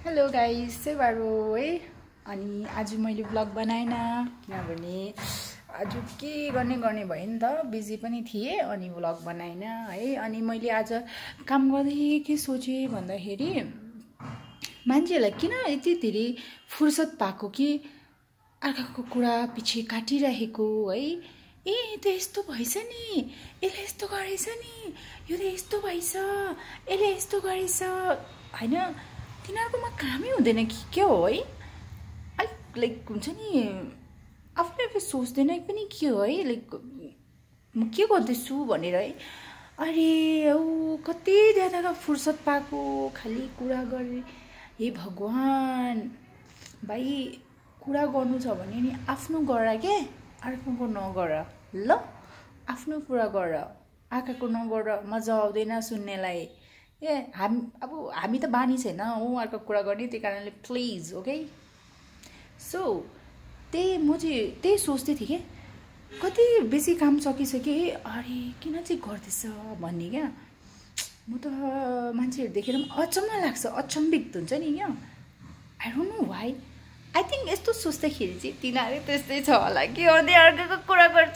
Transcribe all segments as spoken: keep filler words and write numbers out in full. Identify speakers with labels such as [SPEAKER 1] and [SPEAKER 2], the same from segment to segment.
[SPEAKER 1] Hello guys से बारो है अनि आज मैले ब्लग बनाइन किनभने आज के गर्ने गर्ने भयो नि त बिजी पनि थिए अनि ब्लग बनाइन है। अनि मैले आज काम गर्दै के सोचे भन्दाखेरि मान्छेलाई किन यति धेरै फुर्सद पाएको कि अर्काको कुरा पछि काटिरहेको है। ए त यस्तो भइछ नि, यसले यस्तो गरेछ नि, यो त यस्तो भइछ, यसले यस्तो गरेछ हैन। तिनीहरुकोमा कामै हुँदैन कि के हो है। अलिक लाइक हुन्छ नि आफूले आफै सोच्दैन पनि के हो है, लाइक म के गर्दैछु भनेर है। अरे औ कति ज्यादा फुर्सद पाएको खाली कुरा गरे। हे भगवान भाइ कुरा गर्नु छ भने नि आफ्नो गर के, अर्कोको नगर ल। आफ्नो कुरा गर, अर्काको नगर, मजा आउँदैन सुन्नेलाई। ए हामी अब हामी त बानी छैन हो अर्को कुरा गर्ने, त्यही कारणले प्लिज ओके। सो त्यही म चाहिँ त्यही सोच्दै थिएँ कि कति बेसी काम सकिसके, अरे किन चाहिँ गर्दैछ भन्ने क्या। म त मान्छेहरू देखेर पनि अचम्म लाग्छ, अचम्बित हुन्छ नि क्या। I don't know why. I think यस्तो सोच्दाखेरि चाहिँ तिनीहरू त्यस्तै छ होला कि अनि अर्काको कुरा गर्छ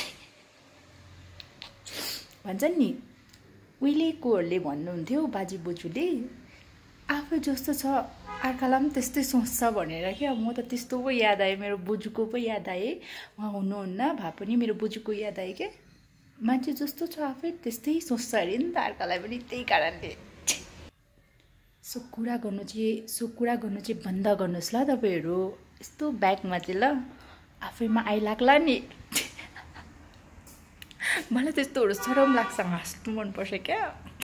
[SPEAKER 1] भन्छन् नि। उहिलेकोहरूले भन्नुहुन्थ्यो बाजे बोजूले आफै जस्तो छ अर्कालाई पनि त्यस्तै सोच्छ भनेर क्या। म त त्यस्तो पो याद आयो, मेरो बोजूको पो याद आयो। उहाँ हुनुहुन्न भए पनि मेरो बोजूको याद आयो क्या। मान्छे जस्तो छ आफै त्यस्तै सोच्छ अरे नि त अर्कालाई पनि, त्यही कारणले। सो कुरा गर्नु चाहिँ सो कुरा गर्नु चाहिँ बन्द गर्नुहोस् ल तपाईँहरू। यस्तो ब्यागमा चाहिँ ल आफैमा आइलाग्ला नि। मलाई त्यस्तोहरू सरम लाग्छ, हाँस्नु मनपर्छ क्या।